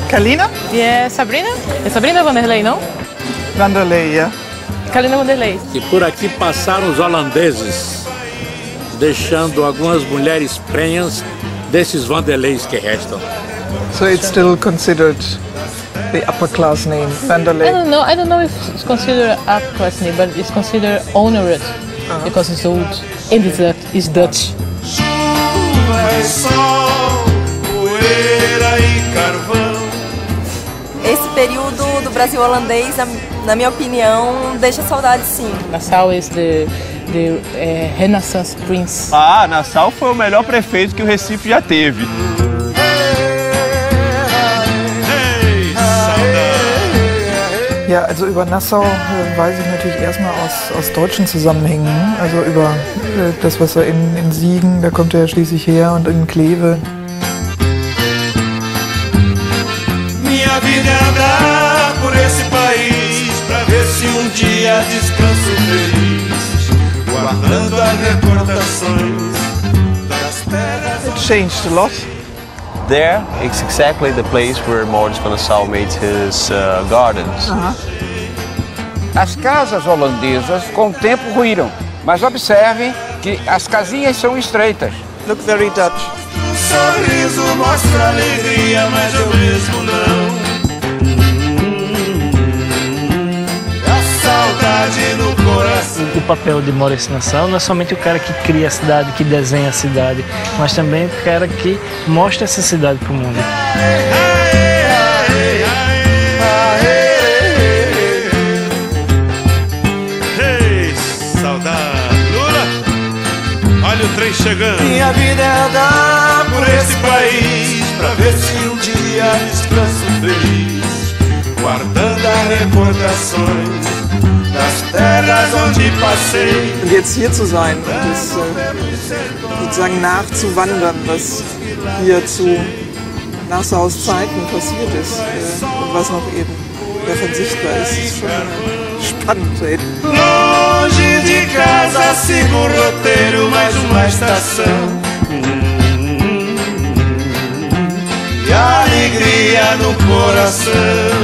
Kalina? E é Sabrina? É Sabrina Vanderlei, não? Vanderlei, yeah. Kalina Vanderlei. E por aqui passaram os holandeses, deixando algumas mulheres prenhas desses Vanderleis que restam. So it's still considered the upper class name, Vanderlei. I don't know if it's considered upper class name, but it's considered honored because it's old and it's Dutch. Chuva e sol, poeira e carvão. Esse período do Brasil holandês, na minha opinião, deixa saudade, sim. Nassau is the Renaissance Prince. Ah, Nassau foi o melhor prefeito que o Recife já teve. Ja, also über Nassau weiß ich natürlich erstmal aus deutschen Zusammenhängen, also über das, was er in Siegen, da kommt er ja schließlich her, und in Kleve. Minha vida é andar por esse país pra ver se dia descanso feliz, guardando as recordações das terras. It changed a lot. There, it's exactly the place where Maurits van Nassau made his gardens. As casas holandesas com o tempo ruíram, mas observem que as casinhas são estreitas. Look very Dutch. Sorriso mostra alegria, mas eu mesmo não. A saudade no coração. O papel de Maurits Nassau não é somente o cara que cria a cidade, que desenha a cidade, mas também o cara que mostra essa cidade para o mundo. Saudade. Lula, olha o trem chegando. Minha vida é andar por esse país pra ver se dia descanso feliz, guardando as recordações das terras onde passei. Und jetzt hier zu sein und das sozusagen nachzuwandern, was hier zu Nassaus Zeiten passiert ist und was noch eben davon sichtbar ist, ist schon spannend. Longe de casa sigo o roteiro, mais uma estação. E a alegria no coração.